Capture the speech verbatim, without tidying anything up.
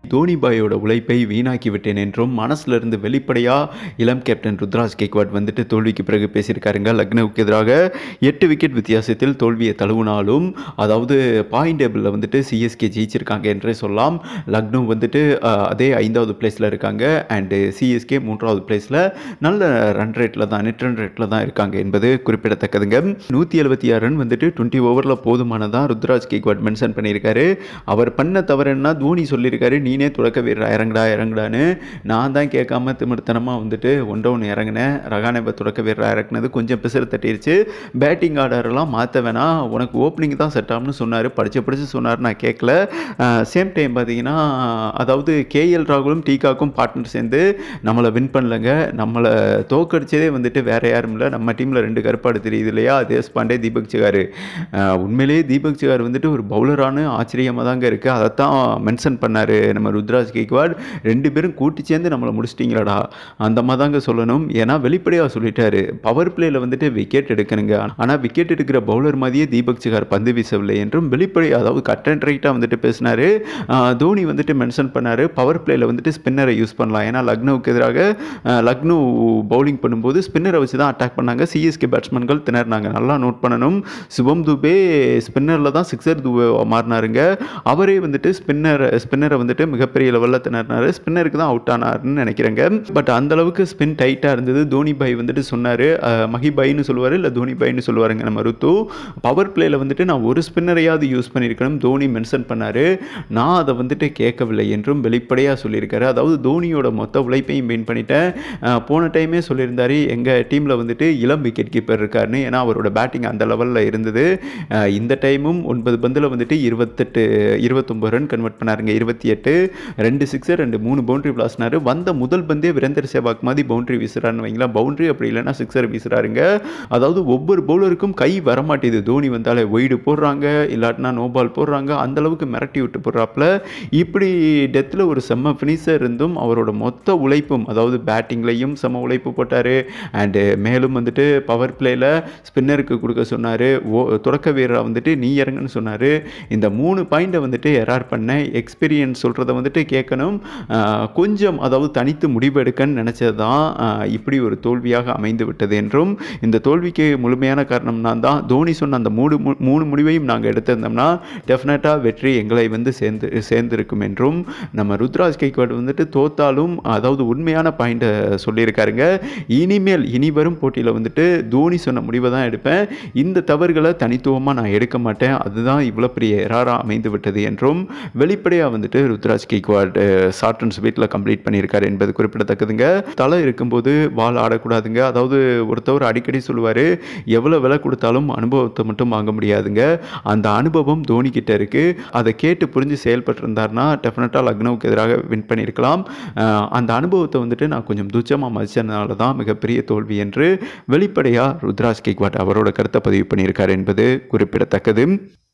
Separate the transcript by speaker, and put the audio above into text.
Speaker 1: தோனி பாயோட உழைப்பை வீணாக்கி விட்டேன் என்றும் மனசிலிருந்து வெளிப்படையாக இளம் கேப்டன் ருத்ராஜ் கெய்க்வாட் வந்துட்டு தோல்விக்கு பிறகு பேசியிருக்காருங்க. லக்னோவுக்கு எதிராக எட்டு விக்கெட் வித்தியாசத்தில் தோல்வியை தழுவினாலும் அதாவது பாயிண்ட் டேபிளில் வந்துட்டு சிஎஸ்கே ஜெயிச்சிருக்காங்க என்றே சொல்லலாம். லக்னோ வந்துட்டு அதே ஐந்தாவது பிளேஸில் இருக்காங்க அண்டு சிஎஸ்கே மூன்றாவது பிளேஸில் நல்ல ரன் ரேட்டில் தான் நெட் ரன் ரேட்டில் தான் இருக்காங்க என்பது குறிப்பிடத்தக்கதுங்க. நூற்றி எழுபத்தி ஆறு ரன் வந்துட்டு டுவெண்ட்டி ஓவரில் போதுமானதான் ருத்ராஜ் கெய்க்வாட் மென்ஷன் பண்ணியிருக்காரு. அவர் பண்ண தவறு என்ன தோனி சொல்லியிருக்காரு, நீனே தொடக்க வீரர் இறங்கடா இறங்கடான்னு. நான் தான் கேட்காம திமிர்த்தனமாக வந்துட்டு ஒன்றை ஒன்று இறங்கினேன். ரகானேவை தொடக்க வீரர் இறக்குனது கொஞ்சம் பிசறு தட்டிருச்சு. பேட்டிங் ஆர்டர்லாம் மாற்ற வேணாம், உனக்கு ஓப்பனிங் தான் செட் ஆகும்னு சொன்னார். படித்து படித்து சொன்னார், நான் கேட்கல. சேம் டைம் பார்த்தீங்கன்னா அதாவது கேஎல் ராகுலும் டீகாக்கும் பார்ட்னர் சேர்ந்து நம்மளை வின் பண்ணலங்க. நம்மளை தோக்கடிச்சதே வந்துட்டு வேற யாரும் இல்லை, நம்ம டீமில் ரெண்டு கருப்பாடு தெரியுது இல்லையா, தேஷ்பாண்டே தீபக் சகார். உண்மையிலேயே தீபக் சகார் வந்துட்டு ஒரு பவுலரானு ஆச்சரியமாக தாங்க இருக்குது. அதைத்தான் மென்ஷன் பண்ணார் நம்ம ருத்ராஜ் கெய்க்வாட். ரெண்டு பேரும் கூட்டி சேர்ந்து நம்மளை முடிச்சிட்டிங்களாடா அந்த மாதிரி தாங்க சொல்லணும். ஏன்னா வெளிப்படையாக சொல்லிட்டாரு, பவர் பிளேயில் வந்துட்டு விக்கெட் எடுக்கணுங்க, ஆனால் விக்கெட் எடுக்கிற பவுலர் மாதிரியே தீபக் சகார் பந்து வீசவில்லை என்றும் வெளிப்படை அதாவது கட் அண்ட் ரைட்டாக வந்துட்டு பேசினார். தோனி வந்துட்டு மென்ஷன் பண்ணார், பவர் பிளேயில் வந்துட்டு ஸ்பின்னரை யூஸ் பண்ணலாம். ஏன்னா லக்னோவுக்கு எதிராக லக்னோ பவுலிங் பண்ணும்போது ஸ்பின்னரை வச்சு தான் அட்டாக் பண்ணாங்க. சிஎஸ்கே பேட்ஸ்மேன்கள் திணறினாங்க. நல்லா நோட் பண்ணணும், சிவம் துபே ஸ்பின்னரில் தான் சிக்ஸர் துபே மாறினாருங்க. அவரே வந்துட்டு ஸ்பின்னர் ஸ்பின்னரை வந்துட்டு மிகப்பெரிய லெவலில் திணறினார். ஸ்பின்னருக்கு தான் அவுட் ஆனார்னு நினைக்கிறேங்க. பட் அந்த அளவுக்கு ஸ்பின் டைட்டாக இருந்தது. தோனி பாய் வந்துட்டு சொன்னார், மஹி பாய்னு சொல்லுவார் இல்லை தோனி பாய்னு சொல்லுவாருங்க நம்ம ருத்து. பவர் பிளேயில் வந்துட்டு நான் ஒரு ஸ்பின்னரையாவது யூஸ் பண்ணியிருக்கணும் தோனி மென்ஷன் பண்ணார். நான் அதை வந்துட்டு கேட்கவில்லை என்றும் வெளிப்படையாக சொல்லியிருக்காரு. அதாவது தோனியோட மொத்த உழைப்பையும் மெயின் பண்ணிட்டேன். போன டைமே சொல்லியிருந்தார் எங்கள் டீமில் வந்துட்டு இளம் விக்கெட் கீப்பர் இருக்காருன்னு. ஏன்னா அவரோட பேட்டிங் அந்த லெவலில் இருந்தது. இந்த டைமும் ஒன்பது பந்தில் வந்துட்டு இருபத்தெட்டு இருபத்தொம்பது ரன் கன்வெர்ட் பண்ணாருங்க. இருபத்தி எட்டு ரெண்டு சிக்ஸர் ரெண்டு மூணு பவுண்டரி பிளாஸ்னாரு. வந்த முதல் பந்தே வீரேந்தர் சேவாக் மாதிரி பவுண்டரி வீசுறாருன்னு வைங்களா, பவுண்டரி அப்படி இல்லைன்னா சிக்ஸர் வீசுறாருங்க. அதாவது ஒவ்வொரு பவுலருக்கும் கை வரமாட்டேது. தோனி வந்தாலே ஒய்டு போடுறாங்க, இல்லாட்டினா நோ பால் போடுறாங்க. அந்த அளவுக்கு மிரட்டி விட்டு போடுறாப்புல. இப்படி டெத்தில் ஒரு செம்ம ஃபினிஷர் இருந்தும் அவரோட மொத்த உழைப்பும் அதாவது பேட்டிங்லையும் செம்ம உழைப்பு போட்டார். அண்டு மேலும் வந்துட்டு பவர் பிளேயில் ஸ்பின்னருக்கு கொடுக்க சொன்னார். ஓ தொடக்க வீரராக வந்துட்டு நீ இறங்குன்னு சொன்னார். இந்த மூணு பாயிண்டை வந்துட்டு எரார் பண்ண எக்ஸ்பீரியன்ஸ் சொல்கிறத வந்துட்டு கேட்கணும். கொஞ்சம் அதாவது தனித்து முடிவெடுக்கன்னு நினச்சது தான் இப்படி ஒரு தோல்வியாக அமைந்து விட்டது என்றும், இந்த தோல்விக்கு முழுமையான காரணம் நான் தான். தோனி சொன்ன அந்த மூணு மூணு முடிவையும் நாங்கள் எடுத்திருந்தோம்னா டெஃபினட்டாக வெற்றி எங்களை வந்து சேர்ந்து சேர்ந்திருக்கும் என்றும் நம்ம ருத்ராஜ் கெய்க்வாட் வந்துட்டு தோத்தாலும் அதாவது உண்மையான பாயிண்டை சொல்லியிருக்காருங்க. இனிமேல் இனி வரும் போட்டியில் வந்துட்டு தோனி சொன்ன முடிவை தான் எடுப்பேன், இந்த தவறுகளை தனித்துவமாக நான் எடுக்க மாட்டேன், அதுதான் இவ்வளோ பெரிய எராராக அமைந்து விட்டது என்றும் வெளிப்படையாக வந்துட்டு ருத்ராஜ் கெய்க்வாட் ஷார்ட் அண்ட் ஸ்வீட்டில் கம்ப்ளீட் பண்ணியிருக்காரு என்பது குறிப்பிடத்தக்கதுங்க. தலை இருக்கும்போது வால் ஆடக்கூடாதுங்க. அதாவது ஒருத்தவர் அடிக்கடி சொல்லுவார், எவ்வளோ விலை கொடுத்தாலும் அனுபவத்தை மட்டும் வாங்க முடியாதுங்க. அந்த அனுபவம் தோனி கிட்ட இருக்குது. அதை கேட்டு புரிஞ்சு செயல்பட்டிருந்தார்னா டெஃபினட்டாக லக்னோவுக்கு எதிராக வின் பண்ணியிருக்கலாம். அந்த அனுபவத்தை வந்துட்டு நான் கொஞ்சம் துச்சமாக மதிச்சதுனால தான் மிகப்பெரிய தோல்வி என்று வெளிப்படையாக ருத்ராஜ் கெய்க்வாட் அவரோட கருத்தை பதிவு பண்ணியிருக்காரு என்பது குறிப்பிடத்தக்கது.